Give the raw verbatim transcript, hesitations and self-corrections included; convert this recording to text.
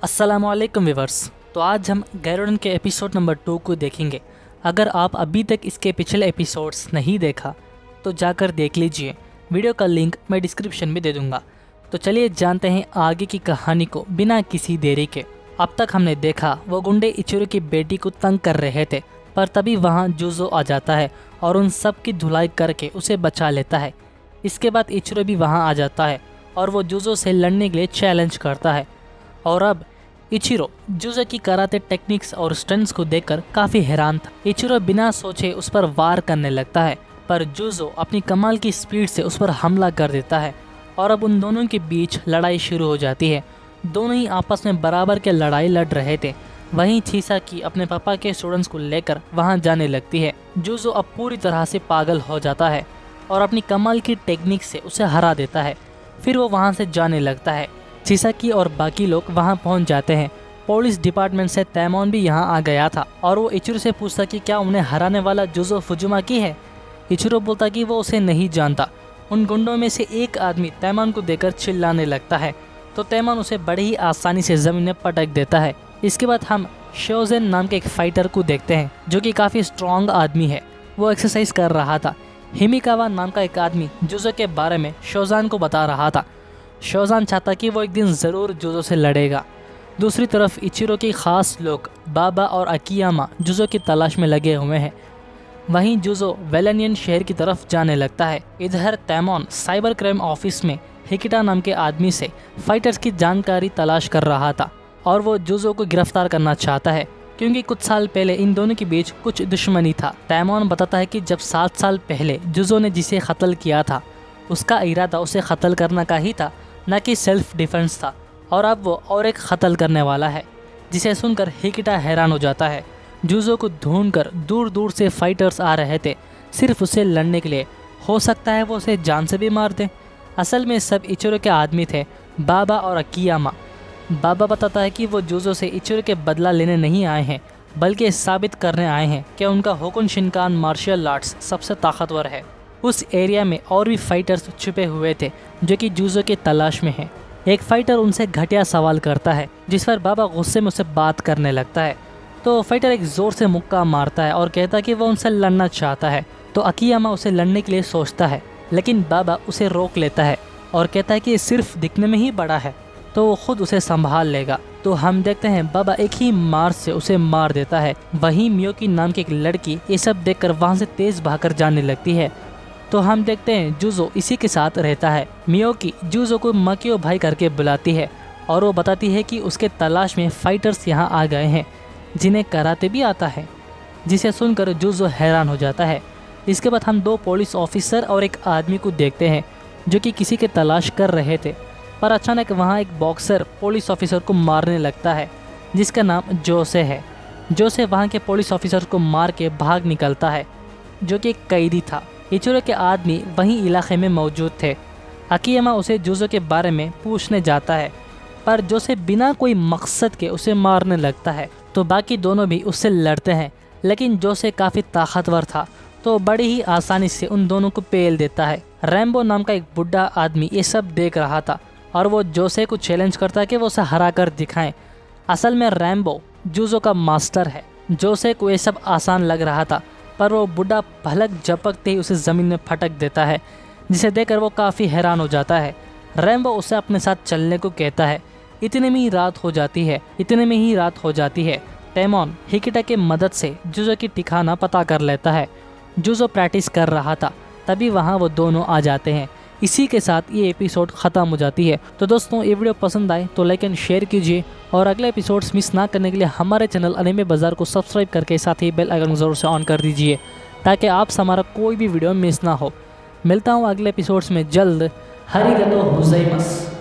अस्सलामुअलैकुम व्यूअर्स। तो आज हम गैरोडन के एपिसोड नंबर टू को देखेंगे। अगर आप अभी तक इसके पिछले एपिसोड्स नहीं देखा तो जाकर देख लीजिए, वीडियो का लिंक मैं डिस्क्रिप्शन में दे दूंगा। तो चलिए जानते हैं आगे की कहानी को बिना किसी देरी के। अब तक हमने देखा वो गुंडे इचिरो की बेटी को तंग कर रहे थे, पर तभी वहाँ जुजो आ जाता है और उन सब की धुलाई करके उसे बचा लेता है। इसके बाद इचिरो भी वहाँ आ जाता है और वो जुजो से लड़ने के लिए चैलेंज करता है। और अब इचिरो जुजो की कराटे टेक्निक्स और स्टंट्स को देखकर काफ़ी हैरान था। इचिरो बिना सोचे उस पर वार करने लगता है, पर जुजो अपनी कमाल की स्पीड से उस पर हमला कर देता है और अब उन दोनों के बीच लड़ाई शुरू हो जाती है। दोनों ही आपस में बराबर के लड़ाई लड़ रहे थे। वहीं चिसाकी अपने पापा के स्टूडेंट्स को लेकर वहां जाने लगती है। जुजो अब पूरी तरह से पागल हो जाता है और अपनी कमाल की टेक्निक से उसे हरा देता है। फिर वो वहां से जाने लगता है। चिसाकी और बाकी लोग वहां पहुंच जाते हैं। पुलिस डिपार्टमेंट से तैमोन भी यहां आ गया था और वो इचिरो से पूछता कि क्या उन्हें हराने वाला जुजो फुजुमाकी है। इचिरो बोलता कि वो उसे नहीं जानता। उन गुंडों में से एक आदमी तैमोन को देखकर चिल्लाने लगता है, तो तैमोन उसे बड़ी ही आसानी से जमीन में पटक देता है। इसके बाद हम शोजेन नाम के एक फाइटर को देखते हैं जो कि काफ़ी स्ट्रॉन्ग आदमी है। वो एक्सरसाइज कर रहा था। हिमिकावा नाम का एक आदमी जुजो के बारे में शोजान को बता रहा था। शोजान चाहता कि वो एक दिन ज़रूर जुजो से लड़ेगा। दूसरी तरफ इचिरो के खास लोग बाबा और अकियामा जुजो की तलाश में लगे हुए हैं। वहीं जुजो वेलेनियन शहर की तरफ जाने लगता है। इधर तैमोन साइबर क्राइम ऑफिस में हिकिटा नाम के आदमी से फाइटर्स की जानकारी तलाश कर रहा था और वो जुजो को गिरफ्तार करना चाहता है क्योंकि कुछ साल पहले इन दोनों के बीच कुछ दुश्मनी था। तैमोन बताता है कि जब सात साल पहले जुजो ने जिसे कत्ल किया था उसका इरादा उसे कत्ल करना का ही था, न कि सेल्फ डिफेंस था, और अब वो और एक कत्ल करने वाला है। जिसे सुनकर हिकिटा हैरान हो जाता है। जुजो को ढूंढकर दूर दूर से फाइटर्स आ रहे थे सिर्फ उसे लड़ने के लिए। हो सकता है वो उसे जान से भी मार दे। असल में सब इचिरो के आदमी थे, बाबा और अकियामा। बाबा बताता है कि वो जुजो से इचिरो के बदला लेने नहीं आए हैं, बल्कि साबित करने आए हैं कि उनका होकुन शिनकान मार्शल आर्ट्स सबसे ताकतवर है। उस एरिया में और भी फाइटर्स छुपे हुए थे जो कि जुजो की तलाश में हैं। एक फाइटर उनसे घटिया सवाल करता है जिस पर बाबा गुस्से में उसे बात करने लगता है। तो फाइटर एक ज़ोर से मुक्का मारता है और कहता है कि वो उनसे लड़ना चाहता है। तो अकियामा उसे लड़ने के लिए सोचता है, लेकिन बाबा उसे रोक लेता है और कहता है कि ये सिर्फ दिखने में ही बड़ा है, तो वो खुद उसे संभाल लेगा। तो हम देखते हैं बाबा एक ही मार से उसे मार देता है। वहीं मियोकी नाम की एक लड़की ये सब देखकर वहाँ से तेज भागकर जाने लगती है। तो हम देखते हैं जुजो इसी के साथ रहता है। मियोकी जुजो को मकियो भाई करके बुलाती है और वो बताती है कि उसके तलाश में फाइटर्स यहाँ आ गए हैं जिन्हें कराटे भी आता है। जिसे सुनकर जुजो हैरान हो जाता है। इसके बाद हम दो पुलिस ऑफिसर और एक आदमी को देखते हैं जो कि किसी के तलाश कर रहे थे, पर अचानक वहाँ एक बॉक्सर पुलिस ऑफिसर को मारने लगता है जिसका नाम जोसे है। जोसे वहाँ के पुलिस ऑफिसर को मार के भाग निकलता है जो कि एक कैदी था। इचिरो के आदमी वहीं इलाके में मौजूद थे। अकियामा उसे जुजो के बारे में पूछने जाता है, पर जोसे बिना कोई मकसद के उसे मारने लगता है। तो बाकी दोनों भी उससे लड़ते हैं, लेकिन जोसे काफ़ी ताकतवर था तो बड़ी ही आसानी से उन दोनों को पेल देता है। रैम्बो नाम का एक बुढ़ा आदमी ये सब देख रहा था और वो जोसे को चैलेंज करता है कि वो उसे हरा कर दिखाएं। असल में रैम्बो जुजो का मास्टर है। जोसे को ये सब आसान लग रहा था, पर वो बुढ़ा भलक झपकते ही उसे ज़मीन में फटक देता है, जिसे देखकर वो काफ़ी हैरान हो जाता है। रैम्बो उसे अपने साथ चलने को कहता है। इतने में ही रात हो जाती है इतने में ही रात हो जाती है तैमोन हिकिटा के मदद से जुजो की ठिकाना पता कर लेता है। जुजो प्रैक्टिस कर रहा था, तभी वहाँ वो दोनों आ जाते हैं। इसी के साथ ये एपिसोड ख़त्म हो जाती है। तो दोस्तों, ये वीडियो पसंद आए तो लाइक एंड शेयर कीजिए और अगले एपिसोड्स मिस ना करने के लिए हमारे चैनल अनिमे बाजार को सब्सक्राइब करके साथ ही बेल आइकन ज़रूर से ऑन कर दीजिए ताकि आपसे हमारा कोई भी वीडियो मिस ना हो। मिलता हूँ अगले एपिसोड्स में जल्द। हरिगतो हुज़ैमस।